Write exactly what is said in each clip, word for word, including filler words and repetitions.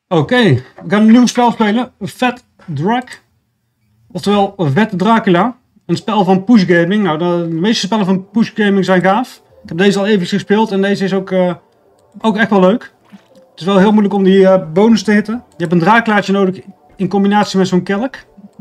Oké, okay, we gaan een nieuw spel spelen. Fat Drag. Oftewel Vet Dracula. Een spel van Push Gaming. Nou, de, de meeste spellen van Push Gaming zijn gaaf. Ik heb deze al even gespeeld en deze is ook, uh, ook echt wel leuk. Het is wel heel moeilijk om die uh, bonus te hitten. Je hebt een Draculaatje nodig in combinatie met zo'n kelk.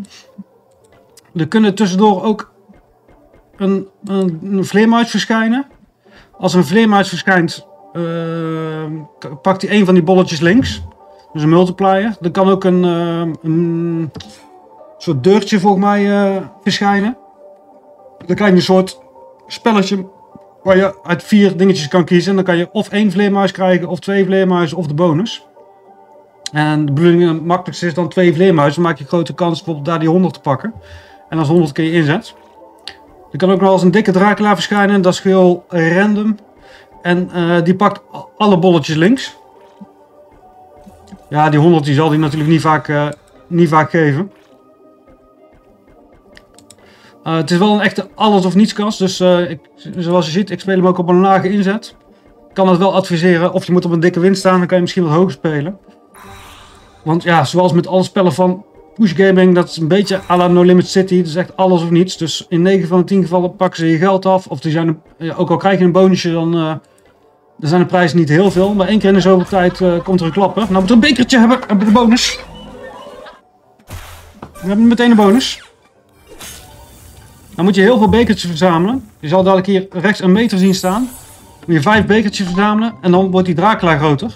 Er kunnen tussendoor ook een, een, een vleermuis verschijnen. Als een vleermuis verschijnt, uh, pakt hij een van die bolletjes links. Dus een multiplier. Er kan ook een, uh, een soort deurtje volgens mij uh, verschijnen. Dan krijg je een soort spelletje waar je uit vier dingetjes kan kiezen. En dan kan je of één vleermuis krijgen, of twee vleermuizen, of de bonus. En de bedoeling het makkelijkste is dan twee vleermuizen. Dan maak je grote kans bijvoorbeeld daar die honderd te pakken. En als honderd kun je inzet. Er kan ook nog wel eens een dikke Dracula verschijnen. Dat is heel random. En uh, die pakt alle bolletjes links. Ja, die honderd die zal die natuurlijk niet vaak, uh, niet vaak geven. Uh, het is wel een echte alles of niets kast. Dus uh, ik, zoals je ziet, ik speel hem ook op een lage inzet. Ik kan het wel adviseren. Of je moet op een dikke win staan, dan kan je misschien wat hoger spelen. Want ja, zoals met alle spellen van Push Gaming, dat is een beetje à la No Limit City. Dat is echt alles of niets. Dus in negen van de tien gevallen pakken ze je geld af. Of die zijn, ja, ook al krijg je een bonusje, dan, uh, dan zijn de prijzen niet heel veel. Maar één keer in de zoveel tijd uh, komt er een klapper. Nou moeten we een bekertje hebben. Hebben we de bonus. We hebben meteen een bonus. Dan moet je heel veel bekertjes verzamelen. Je zal dadelijk hier rechts een meter zien staan. Dan moet je vijf bekertjes verzamelen en dan wordt die Dracula groter.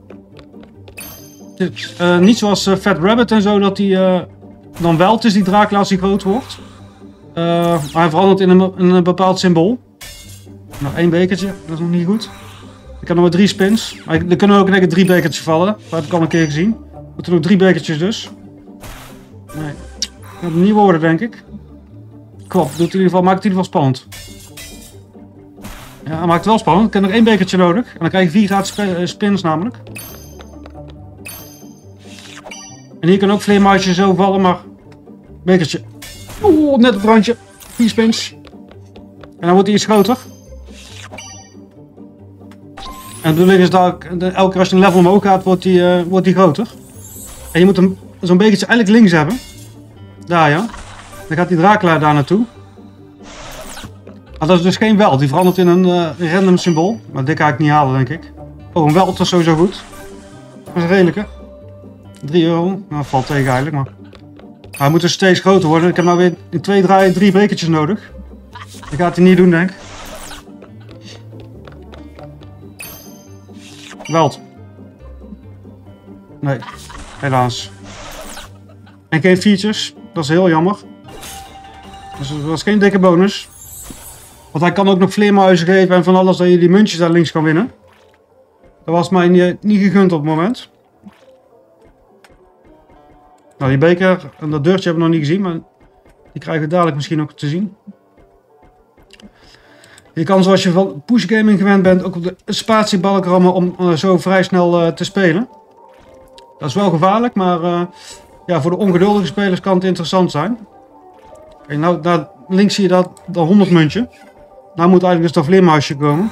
Dus, uh, niet zoals uh, Fat Rabbit en zo, dat die uh, dan welt is die Dracula als die groot wordt. Uh, maar hij verandert in een, in een bepaald symbool. Nou, één bekertje, dat is nog niet goed. Ik heb nog maar drie spins. Maar er kunnen ook denk ik drie bekertjes vallen. Dat heb ik al een keer gezien. Er moeten nog drie bekertjes dus. Nee, dat gaat niet worden denk ik. Kwap, doet in ieder geval, maakt het in ieder geval spannend. Ja, hij maakt het wel spannend. Ik heb nog één bekertje nodig. En dan krijg je vier gratis spins namelijk. En hier kunnen ook vleermuisjes zo vallen, maar... Bekertje. Oeh, net op het randje. Vier spins. En dan wordt hij iets groter. En de bedoeling is dat elke keer als je een level omhoog gaat, wordt die, uh, wordt die groter. En je moet zo'n bekertje eigenlijk links hebben. Daar ja. Dan gaat die Dracula daar naartoe. Maar dat is dus geen weld. Die verandert in een uh, random symbool. Maar dit ga ik niet halen denk ik. Oh, een weld is sowieso goed. Dat is een redelijke. drie euro. Nou, valt tegen eigenlijk, maar... Hij moet dus steeds groter worden. Ik heb nou weer in twee draaien drie bekertjes nodig. Dat gaat hij niet doen, denk ik. Weld. Nee, helaas. En geen features. Dat is heel jammer. Dus dat was geen dikke bonus. Want hij kan ook nog vleermuizen geven en van alles dat je die muntjes daar links kan winnen. Dat was mij niet, niet gegund op het moment. Nou, die beker en dat deurtje hebben we nog niet gezien, maar die krijgen we dadelijk misschien ook te zien. Je kan zoals je van Push Gaming gewend bent ook op de spatiebalk rammen om uh, zo vrij snel uh, te spelen. Dat is wel gevaarlijk, maar uh, ja, voor de ongeduldige spelers kan het interessant zijn. En nou, daar links zie je dat, dat honderd muntje. Nou moet eigenlijk dus dat vleermuisje komen.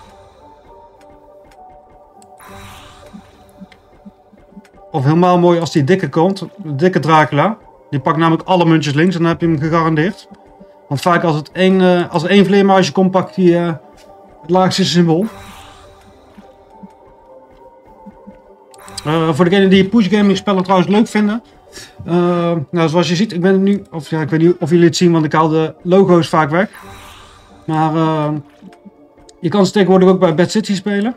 Of helemaal mooi als die dikke komt, de dikke Dracula. Die pakt namelijk alle muntjes links en dan heb je hem gegarandeerd. Want vaak als, het één, uh, als er één vleermuisje komt, pakt hij uh, het laagste symbool. Uh, voor degenen die Push Gaming spellen trouwens leuk vinden. Uh, nou, zoals je ziet, ik ben nu, of ja, ik weet niet of jullie het zien, want ik haal de logo's vaak weg. Maar uh, je kan ze tegenwoordig ook bij Bad City spelen.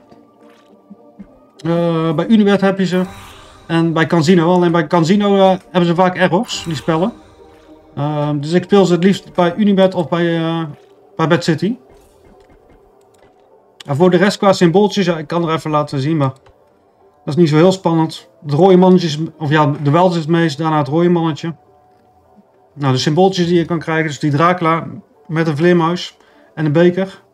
Uh, bij Unibet heb je ze. En bij Casino, alleen bij Casino uh, hebben ze vaak errors, die spellen. Uh, dus ik speel ze het liefst bij Unibet of bij, uh, bij Bad City. En voor de rest qua symbooltjes, ja, ik kan er even laten zien, maar dat is niet zo heel spannend. Het rode mannetje, is, of ja, de weld is het meest, daarna het rode mannetje. Nou, de symbooltjes die je kan krijgen, dus die Dracula met een vleermuis en een beker.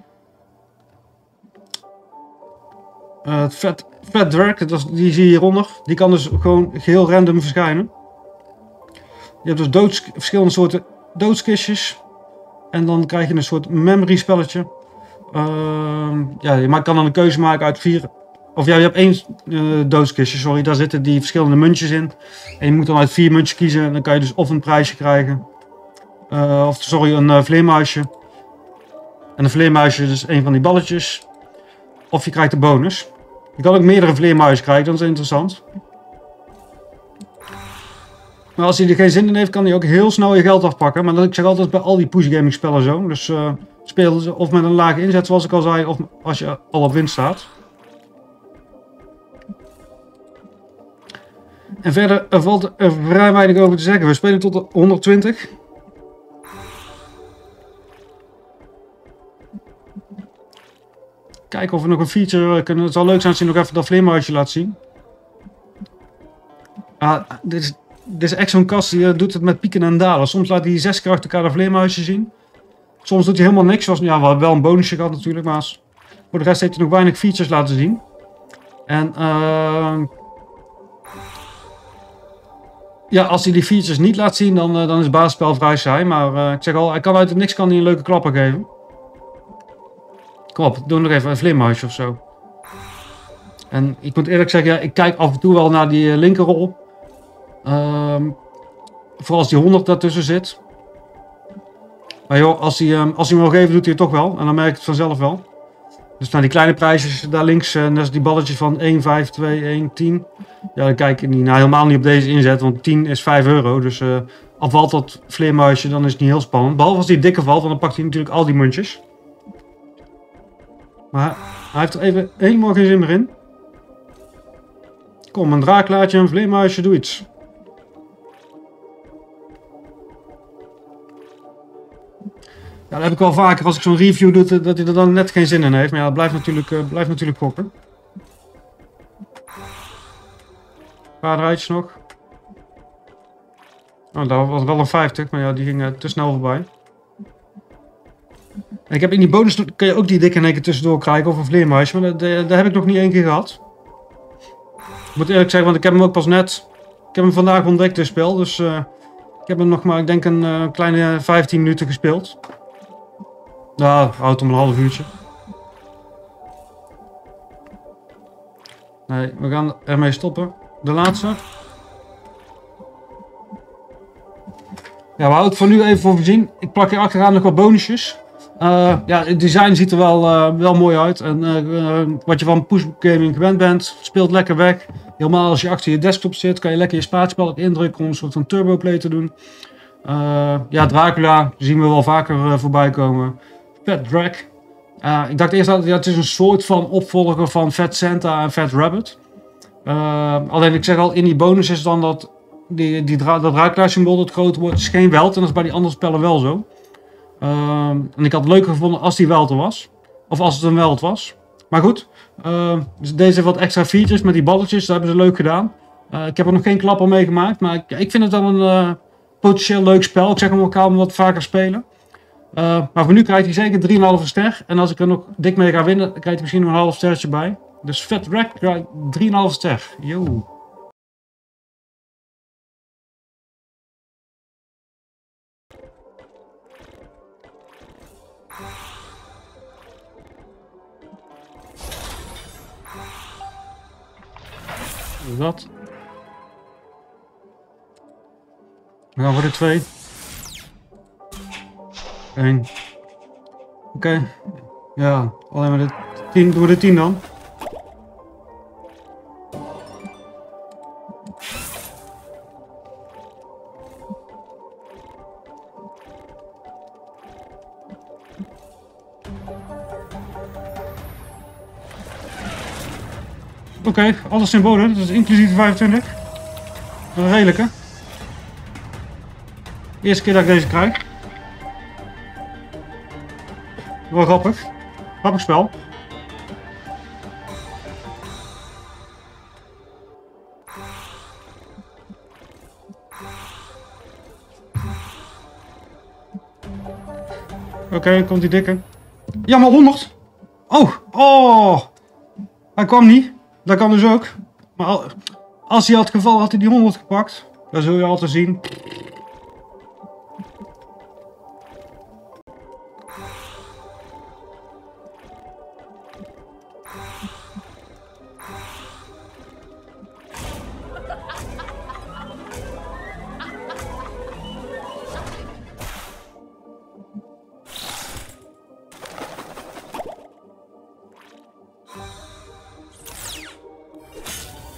Uh, het vet, vet Drag, dat is, die zie je hieronder. Die kan dus gewoon geheel random verschijnen. Je hebt dus doods, verschillende soorten doodskistjes. En dan krijg je een soort memory spelletje. Uh, ja, je kan dan een keuze maken uit vier Of ja, je hebt één uh, doodskistje, sorry. Daar zitten die verschillende muntjes in. En je moet dan uit vier muntjes kiezen. En dan kan je dus of een prijsje krijgen. Uh, of sorry, een uh, vleermuisje. En een vleermuisje is dus een van die balletjes. Of je krijgt de bonus. Je kan ook meerdere vleermuizen krijgen, dat is interessant. Maar als hij er geen zin in heeft, kan hij ook heel snel je geld afpakken. Maar dat, ik zeg altijd bij al die push gaming spellen zo. Dus uh, speel ze of met een lage inzet, zoals ik al zei, of als je al op winst staat. En verder er valt er vrij weinig over te zeggen. We spelen tot de honderdtwintig. Kijken of we nog een feature kunnen. Het zal leuk zijn als je nog even dat vleermuisje laat zien. Ah, dit is, dit is echt zo'n kast die uh, doet het met pieken en dalen. Soms laat hij zes keer achter elkaar dat vleermuisje zien. Soms doet hij helemaal niks. Zoals, ja, we hebben wel een bonusje gehad natuurlijk. Maar voor de rest heeft hij nog weinig features laten zien. En uh, ja, als hij die features niet laat zien, dan, uh, dan is het basisspel vrij saai. Maar uh, ik zeg al, hij kan uit het niks kan hij een leuke klapper geven. Kom op, doe nog even een vleermuisje of zo. En ik moet eerlijk zeggen, ja, ik kijk af en toe wel naar die uh, linkerrol. Um, vooral als die honderd daartussen zit. Maar joh, als hij, um, als hij hem wil geven, doet hij het toch wel. En dan merk ik het vanzelf wel. Dus naar die kleine prijsjes daar links, uh, dat is die balletjes van één, vijf, twee, één, tien. Ja, dan kijk ik niet, nou, helemaal niet op deze inzet, want tien is vijf euro. Dus uh, al valt dat vleermuisje, dan is het niet heel spannend. Behalve als die dikke valt, want dan pakt hij natuurlijk al die muntjes. Maar hij heeft er even helemaal geen zin meer in. Kom, een draaklaartje, een vleermuisje, doe iets. Ja, dat heb ik wel vaker als ik zo'n review doe, dat hij er dan net geen zin in heeft. Maar ja, dat blijft natuurlijk, uh, blijft natuurlijk gokken. Een paar rijtjes nog. Oh, dat was wel een vijftig, maar ja, die ging uh, te snel voorbij. En ik heb in die bonus, kun je ook die dikke in één keer tussendoor krijgen, of een vleermuisje. Maar dat, dat, dat heb ik nog niet één keer gehad. Ik moet eerlijk zeggen, want ik heb hem ook pas net... Ik heb hem vandaag ontdekt, dit spel. Dus uh, ik heb hem nog maar, ik denk, een uh, kleine vijftien minuten gespeeld. Ja, houdt om een half uurtje. Nee, we gaan ermee stoppen. De laatste. Ja, we houden het voor nu even voor voorzien. Ik plak hier achteraan nog wat bonusjes. Uh, ja, het design ziet er wel, uh, wel mooi uit. En uh, uh, wat je van push gaming gewend bent, speelt lekker weg. Helemaal als je achter je desktop zit, kan je lekker je spaatspel indrukken om een soort van turboplay te doen. Uh, ja, Dracula zien we wel vaker uh, voorbij komen. Fat Drag. Uh, ik dacht eerst dat ja, het is een soort van opvolger van Fat Santa en Fat Rabbit. Uh, alleen ik zeg al, in die bonus is dan dat die, die dra dat Dracula symbool dat groter wordt. Het is geen welt en dat is bij die andere spellen wel zo. Uh, en ik had het leuker gevonden als die welt er was. Of als het een welt was. Maar goed, uh, dus deze heeft wat extra features met die balletjes. Dat hebben ze leuk gedaan. Uh, ik heb er nog geen klapper mee gemaakt. Maar ik, ik vind het wel een uh, potentieel leuk spel. Ik zeg hem elkaar om wat vaker spelen. Uh, maar voor nu krijgt hij zeker drie komma vijf ster. En als ik er nog dik mee ga winnen, dan krijgt hij misschien nog een half sterretje bij. Dus Fat Rack krijgt drie komma vijf ster. Yo. Dat. We gaan voor de twee. Eén. Oké. Okay. Ja, alleen maar de tien. Doen we de tien dan. Oké, okay, alle symbolen, dus inclusief de vijfentwintig. Dat is een redelijke. Eerste keer dat ik deze krijg. Wel grappig. Grappig spel. Oké, okay, komt die dikke. Ja, maar honderd. Oh, oh. Hij kwam niet. Dat kan dus ook. Maar als hij had gevallen, had hij die honderd gepakt. Dat zul je altijd zien.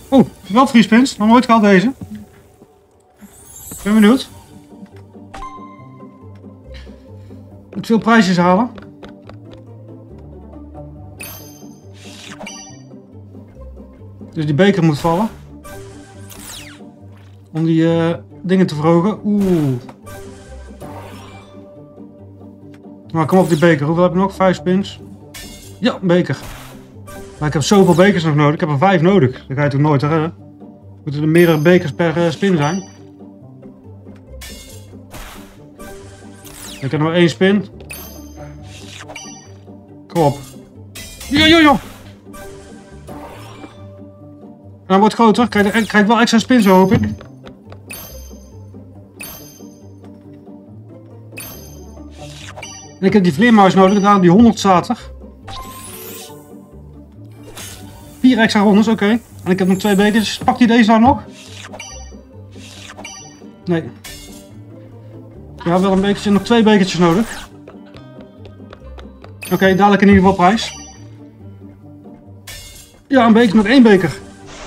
Oh, wel free spins. Nog nooit gehad deze. Ik ben benieuwd. Moet veel prijsjes halen. Dus die beker moet vallen. Om die uh, dingen te verhogen. Oeh. Maar kom op die beker. Hoeveel heb ik nog? Vijf spins. Ja, een beker. Maar ik heb zoveel bekers nog nodig. Ik heb er vijf nodig. Dat ga je toch nooit redden. Moeten er meerdere bekers per uh, spin zijn. Ik heb nog één spin. Kom op. Ja, ja, ja. En hij wordt groter. Krijg, krijg ik wel extra spins, hoop ik. En ik heb die vleermuis nodig. Daarom die honderd staat er. Vier extra rondes, oké. Okay. En ik heb nog twee bekers. Pakt hij deze nou nog? Nee. Ja, wel een bekertje. Nog twee bekertjes nodig. Oké, okay, dadelijk in ieder geval prijs. Ja, een beker. Nog één beker.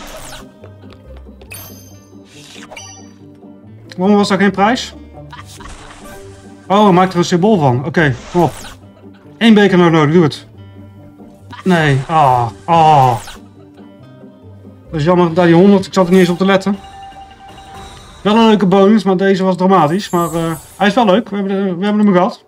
Waarom was daar geen prijs? Oh, maak er een symbool van. Oké, okay, kom op. Eén beker nog nodig, doe het. Nee, ah, ah. Dat is jammer, dat die honderd, ik zat er niet eens op te letten. Wel een leuke bonus, maar deze was dramatisch. Maar uh, hij is wel leuk, we hebben, de, we hebben hem gehad.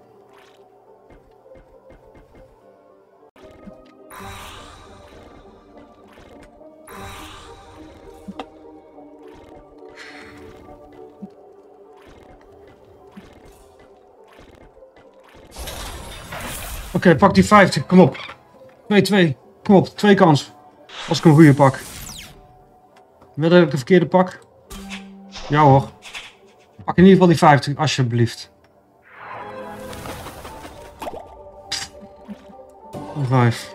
Oké, okay, pak die vijftig, kom op. twee twee, kom op, twee kans. Als ik een goede pak. Wil dat ik de verkeerde pak? Ja hoor. Pak in ieder geval die vijftig, alsjeblieft. vijf.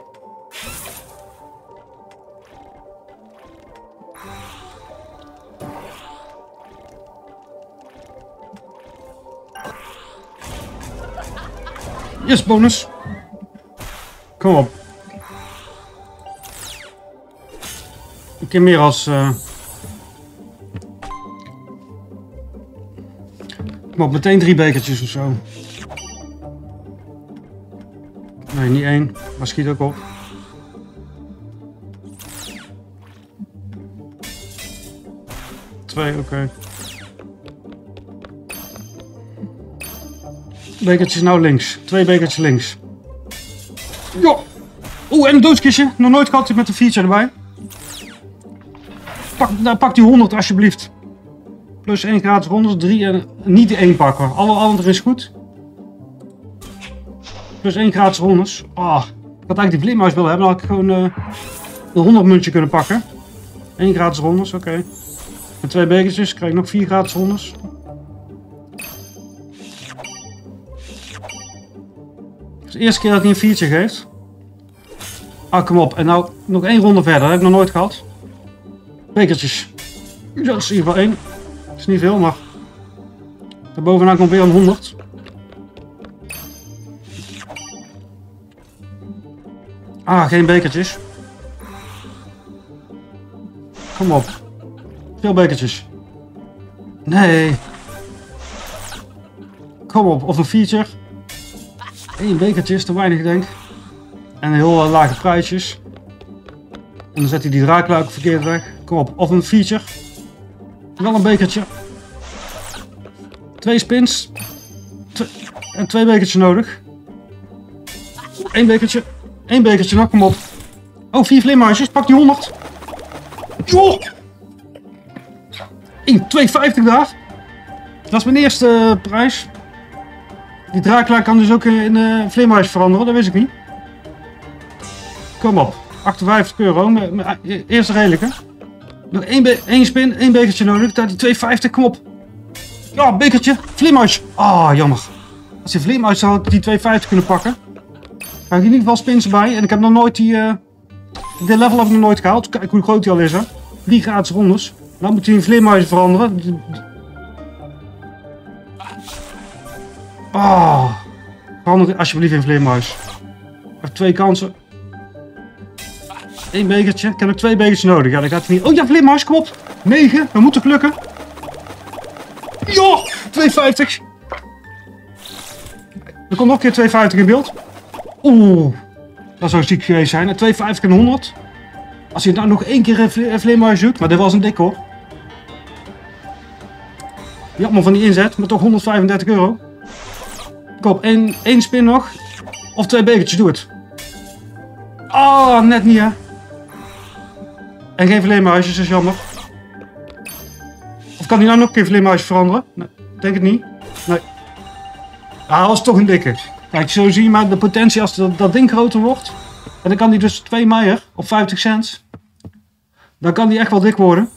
Yes, bonus. Kom op. Ik ken meer als... Uh... Kom op, meteen drie bekertjes of zo. Nee, niet één. Maar schiet ook op. Twee, oké. Okay. Bekertjes nou links. Twee bekertjes links. Ja. Oeh, en een doodskistje. Nog nooit gehad met een feature erbij. Pak, nou, pak die honderd alsjeblieft. Plus één gratis rondes. drie en niet de één pakken. Alle andere is goed. Plus één gratis rondes. Ah, ik had eigenlijk die vleermuis willen hebben. Dan had ik gewoon uh, een honderd muntje kunnen pakken. één gratis rondes, oké. Okay. En twee bekertjes. Krijg ik nog vier gratis rondes. Het is de eerste keer dat hij een feature geeft. Ah, kom op. En nou nog één ronde verder. Dat heb ik nog nooit gehad. Bekertjes. Dat is in ieder geval één. Dat is niet veel, maar... Daarbovenaan komt weer een honderd. Ah, geen bekertjes. Kom op. Veel bekertjes. Nee. Kom op. Of een feature. Eén bekertje is te weinig, denk ik. En heel uh, lage prijsjes. En dan zet hij die draakluik verkeerd weg. Kom op. Of een feature. Wel een bekertje. Twee spins. Twee, en twee bekertjes nodig. Eén bekertje. Eén bekertje nog. Kom op. Oh, vier vleermuisjes. Pak die honderd. Oh. één, twee vijftig daar. Dat is mijn eerste uh, prijs. Die draakluik kan dus ook in uh, vleermuis veranderen. Dat wist ik niet. Kom op. achtenvijftig euro. Mijn, mijn eerste redelijke. Nog één, één spin, één bekertje nodig. Daar die twee vijftig, kom op. Ja, bekertje. Vleermuis. Ah, oh, jammer. Als die vleermuis zou ik die twee vijftig kunnen pakken. Krijg ik in ieder geval spins erbij. En ik heb nog nooit die... Uh, dit level heb ik nog nooit gehaald. Kijk hoe groot die al is, hè. Drie gratis rondes. Dan moet hij een vleermuis veranderen. Ah. Oh, verander alsjeblieft in vleermuis. Ik heb twee kansen. Eén bekertje. Ik heb nog twee bekertjes nodig. Ja, dan gaat het niet. Oh ja, vleermuis, kom op. negen. Dat moet toch lukken? Ja, twee vijftig. Er komt nog een keer twee vijftig in beeld. Oeh, dat zou ziek geweest zijn. twee vijftig en honderd. Als je nou nog één keer een vle vleermuis doet. Maar dit was een dik hoor. Jammer van die inzet, maar toch honderdvijfendertig euro. Koop één, één spin nog. Of twee bekertjes, doe het. Oh, net niet hè. En geen vleermuisjes, dat is jammer. Of kan hij nou nog een keer vleermuisjes veranderen? Nee, denk het niet. Nee. Ah, dat was toch een dikke. Kijk, zo zie je maar de potentie als dat, dat ding groter wordt. En dan kan die dus twee meijer op vijftig cent. Dan kan die echt wel dik worden.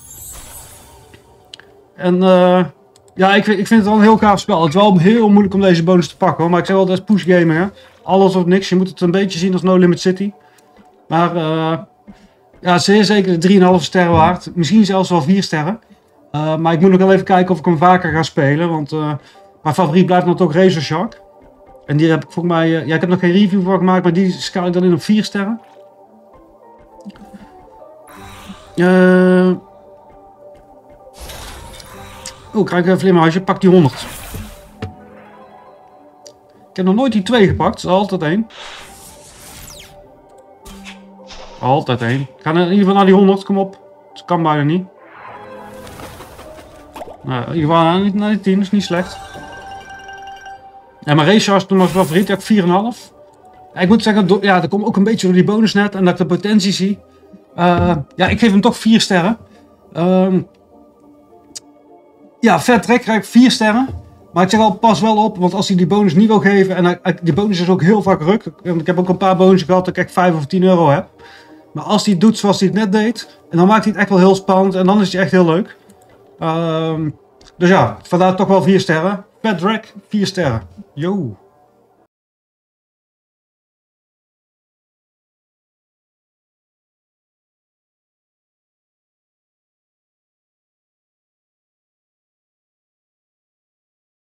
En uh, ja, ik, ik vind het wel een heel gaaf spel. Het is wel heel moeilijk om deze bonus te pakken hoor. Maar ik zeg wel, dat is push gaming hè. Alles of niks. Je moet het een beetje zien als No Limit City. Maar uh, ja, zeer zeker de drie komma vijf sterren waard. Misschien zelfs wel vier sterren. Uh, maar ik moet nog wel even kijken of ik hem vaker ga spelen. Want uh, mijn favoriet blijft dan toch Razor Shark. En die heb ik volgens mij... Uh, ja, ik heb nog geen review voor gemaakt. Maar die schaal ik dan in op vier sterren. Uh, oh, krijg ik een vleermuisje. Pak die honderd. Ik heb nog nooit die twee gepakt. Er is altijd één. Altijd één. Ik ga in ieder geval naar die honderd. Kom op. Dat kan bijna niet. Nou, in ieder geval naar die tien. Dat is niet slecht. Ja, maar Race was toen mijn favoriet. Ik heb vier komma vijf. Ja, ik moet zeggen, ja, dat komt ook een beetje door die bonus net. En dat ik de potentie zie. Uh, ja, ik geef hem toch vier sterren. Um, ja, vet trek krijg ik vier sterren. Maar ik zeg al, pas wel op. Want als hij die bonus niet wil geven. En hij, die bonus is ook heel vaak ruk. Ik heb ook een paar bonussen gehad dat ik echt vijf of tien euro heb. Maar als hij het doet zoals hij het net deed. En dan maakt hij het echt wel heel spannend. En dan is hij echt heel leuk. Um, dus ja, vandaar toch wel vier sterren. Pet Drag, vier sterren. Yo.